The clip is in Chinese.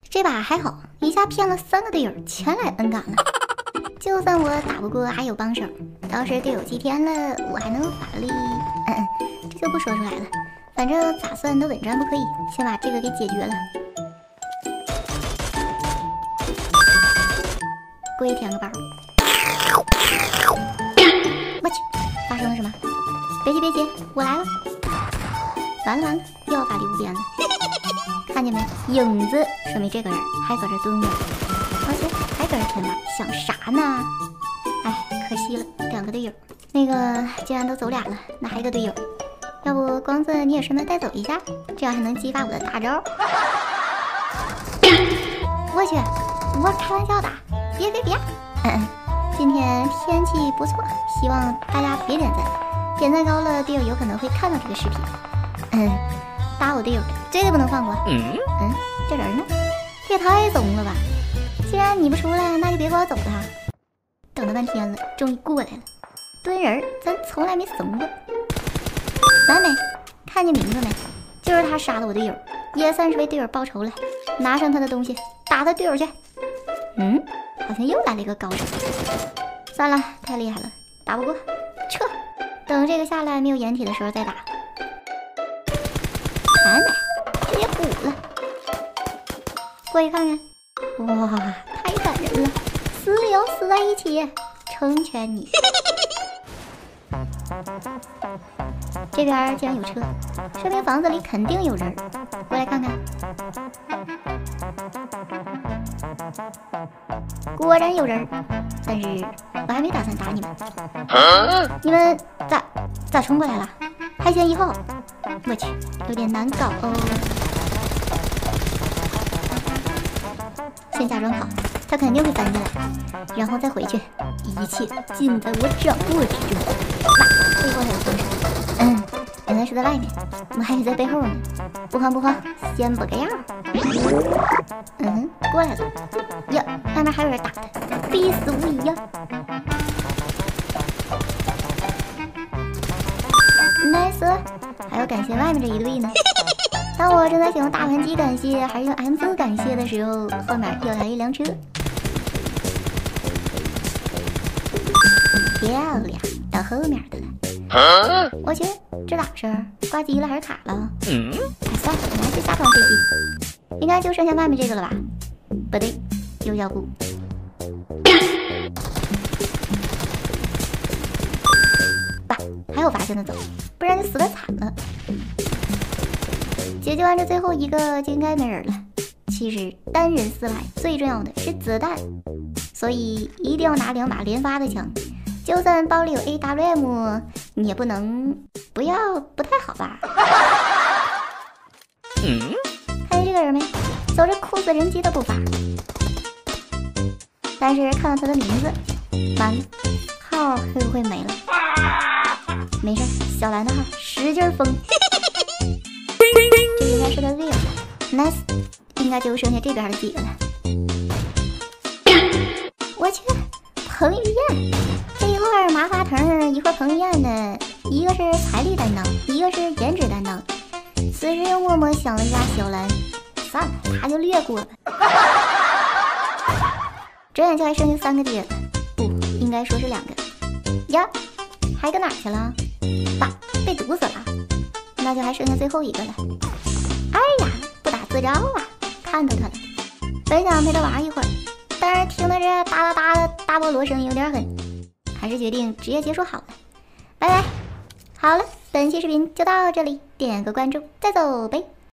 这把还好，一下骗了3个队友前来恩感了。就算我打不过，还有帮手。要是队友祭天了，我还能法力。这就不说出来了。反正咋算都稳赚不亏，先把这个给解决了。跪舔个包。我去，发生了什么？别急别急，我来了。完了完了，又要法力无边了。看见没？影子，说明这个人还搁这蹲着，而且还搁这舔吧，想啥呢？哎，可惜了，2个队友。那个既然都走俩了，那还一个队友，要不光子你也顺便带走一下，这样还能激发我的大招。我去，我开玩笑的，别。今天天气不错，希望大家别点赞，点赞高了队友有可能会看到这个视频。打我队友绝对不能放过。这人呢？这也太怂了吧！既然你不出来，那就别给我走了。等了半天了，终于过来了。蹲人咱从来没怂过。完美，看见名字没？就是他杀了我队友，也算是为队友报仇了。拿上他的东西，打他队友去。好像又来了一个高手。算了，太厉害了，打不过，撤。等这个下来没有掩体的时候再打。完美，直接补了。过去看看，哇，太感人了，死也要死在一起，成全你。这边竟然有车，说明房子里肯定有人。过来看看，果然有人，但是我还没打算打你们。你们咋冲过来了？还嫌1号？我去，有点难搞哦。先假装跑，他肯定会翻进来，然后再回去，一切尽在我掌握之中。背后还有风声，原来是在外面，我还以为在背后呢。不慌，先补个样。过来了。呀，外面还有人打他，必死无疑呀。nice， 还要感谢外面这一队呢。当我正在想用大盘击感谢还是用 M4 感谢的时候，后面又来一辆车。漂亮，到后面的了。我去，这咋回事？挂机了还是卡了？算了，还是下团飞机。应该就剩下外面这个了吧？不对，右脚步。爸，还有发现的走，不然就死得惨了。解决完这最后一个就应该没人了。其实单人4来最重要的是子弹，所以一定要拿2把连发的枪。就算包里有 AWM， 你也不能不太好吧？看见这个人没？走着酷似人机的步伐。但是看到他的名字，完了，号会不会没了？没事，小蓝的号使劲封。这应该是他队友 ，nice， 应该就剩下这边的几个了。我去，彭于晏，这一会儿麻花藤，一会儿彭于晏的，一个是财力担当，一个是颜值担当。此时又默默想了一下小蓝，算了，他就略过了。转眼就还剩下3个敌人了，不应该说是2个呀，还搁哪去了？爸，被毒死了，那就还剩下最后一个了。哎呀，不打自招啊，看到他了，本想陪他玩一会儿，但是听他这哒哒哒的大菠萝声音有点狠，还是决定直接结束好了。拜拜。好了，本期视频就到这里，点个关注再走呗。